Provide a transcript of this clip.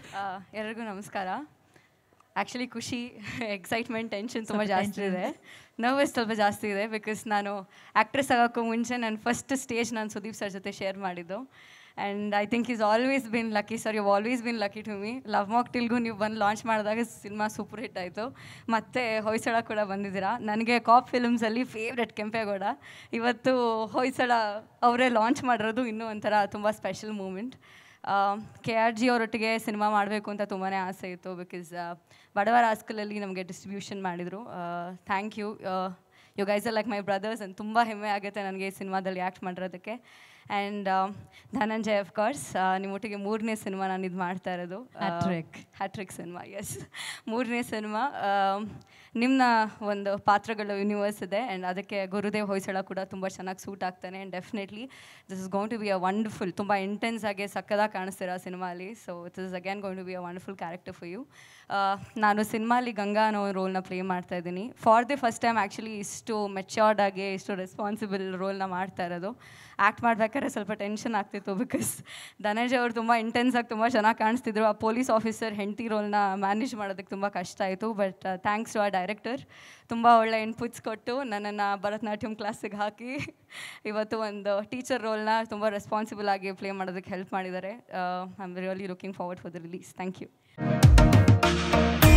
ಎಲ್ಲರಿಗೂ ನಮಸ್ಕಾರ. ಆ್ಯಕ್ಚುಲಿ ಖುಷಿ, ಎಕ್ಸೈಟ್ಮೆಂಟ್, ಟೆನ್ಷನ್ ತುಂಬ ಜಾಸ್ತಿ ಇದೆ. ನರ್ವಸ್ ಸ್ವಲ್ಪ ಜಾಸ್ತಿ ಇದೆ. ಬಿಕಾಸ್ ನಾನು ಆ್ಯಕ್ಟ್ರೆಸ್ ಆಗೋಕ್ಕೂ ಮುಂಚೆ ನನ್ನ ಫಸ್ಟ್ ಸ್ಟೇಜ್ ನಾನು ಸುದೀಪ್ ಸರ್ ಜೊತೆ ಶೇರ್ ಮಾಡಿದ್ದು. And I think is always been lucky sir, you always been lucky to me. Love ಮಾಕ್ ಟಿಲ್ಗೂ ನೀವು ಬಂದು ಲಾಂಚ್ ಮಾಡಿದಾಗ ಸಿನಿಮಾ ಸೂಪರ್ ಹಿಟ್ ಆಯಿತು. ಮತ್ತು ಹೊಯ್ಸಳ ಕೂಡ ಬಂದಿದ್ದೀರಾ. ನನಗೆ ಕಾಪ್ ಫಿಲ್ಮ್ಸಲ್ಲಿ ಫೇವ್ರೆಟ್ ಕೆಂಪೇಗೌಡ. ಇವತ್ತು ಹೊಯ್ಸಳ ಅವರೇ ಲಾಂಚ್ ಮಾಡಿರೋದು ಇನ್ನೂ ಒಂಥರ ತುಂಬ ಸ್ಪೆಷಲ್ ಮೂಮೆಂಟ್. KRG ಅವರೊಟ್ಟಿಗೆ ಸಿನಿಮಾ ಮಾಡಬೇಕು ಅಂತ ತುಂಬಾ ಆಸೆ ಇತ್ತು. ಬಿಕಾಸ್ ಬಡವರ ಆಸ್ಕಲಲ್ಲಿ ನಮಗೆ ಡಿಸ್ಟ್ರಿಬ್ಯೂಷನ್ ಮಾಡಿದರು. Thank you, you guys are like my brothers. And ತುಂಬ ಹೆಮ್ಮೆ ಆಗುತ್ತೆ ನನಗೆ ಈ ಸಿನಿಮಾದಲ್ಲಿ ಆ್ಯಕ್ಟ್ ಮಾಡಿರೋದಕ್ಕೆ. ಆ್ಯಂಡ್ ಧನಂಜಯ್ ಆಫ್ ಕೋರ್ಸ್, ನಿಮ್ಮೊಟ್ಟಿಗೆ 3ನೇ ಸಿನಿಮಾ ನಾನು ಇದು ಮಾಡ್ತಾ ಇರೋದು. ಹ್ಯಾಟ್ರಿಕ್ ಸಿನಿಮಾ, ಎಸ್, 3ನೇ ಸಿನಿಮಾ. ನಿಮ್ಮ ಒಂದು ಪಾತ್ರಗಳ ಯೂನಿವರ್ಸ್ ಇದೆ. ಆ್ಯಂಡ್ ಅದಕ್ಕೆ ಗುರುದೇವ್ ಹೊಯ್ಸಳ ಕೂಡ ತುಂಬ ಚೆನ್ನಾಗಿ ಸೂಟ್ ಆಗ್ತಾನೆ. And definitely this is going to be a wonderful, ತುಂಬ ಇಂಟೆನ್ಸ್ ಆಗಿ ಸಕ್ಕದಾಗಿ ಕಾಣಿಸ್ತೀರ ಆ ಸಿನಿಮಾಲಿ. So it is again going to be a wonderful character for you. ನಾನು ಸಿನಿಮಾಲಿ ಗಂಗಾ ಅನ್ನೋ ರೋಲ್ನ ಪ್ಲೇ ಮಾಡ್ತಾ ಇದ್ದೀನಿ. For the first time actually ಇಷ್ಟು ಮೆಚ್ಯೂರ್ಡ್ ಆಗಿ, ಇಷ್ಟು ರೆಸ್ಪಾನ್ಸಿಬಲ್ ರೋಲ್ನ ಮಾಡ್ತಾ ಇರೋದು. ಆ್ಯಕ್ಟ್ ಮಾಡ್ಬೇಕಾದ್ರೆ ಸ್ವಲ್ಪ ಟೆನ್ಷನ್ ಆಗ್ತಿತ್ತು. ಬಿಕಾಸ್ ಧನಂಜಯ್ ಅವರು ತುಂಬ ಇಂಟೆನ್ಸ್ ಆಗಿ ತುಂಬ ಚೆನ್ನಾಗಿ ಕಾಣಿಸ್ತಿದ್ರು. ಆ ಪೊಲೀಸ್ ಆಫೀಸರ್ ಹೆಂಡತಿ ರೋಲ್ನ ಮ್ಯಾನೇಜ್ ಮಾಡೋದಕ್ಕೆ ತುಂಬ ಕಷ್ಟ ಆಯಿತು. ಬಟ್ ಥ್ಯಾಂಕ್ಸ್ ಟು ಆ ಡೈರೆಕ್ಟರ್, ತುಂಬ ಒಳ್ಳೆ ಇನ್ಪುಟ್ಸ್ ಕೊಟ್ಟು ನನ್ನನ್ನು ಭರತನಾಟ್ಯಂ ಕ್ಲಾಸಿಗೆ ಹಾಕಿ ಇವತ್ತು ಒಂದು ಟೀಚರ್ ರೋಲ್ನ ತುಂಬ ರೆಸ್ಪಾನ್ಸಿಬಲ್ ಆಗಿ ಪ್ಲೇ ಮಾಡೋದಕ್ಕೆ ಹೆಲ್ಪ್ ಮಾಡಿದ್ದಾರೆ. I am really looking forward for the release. Thank you.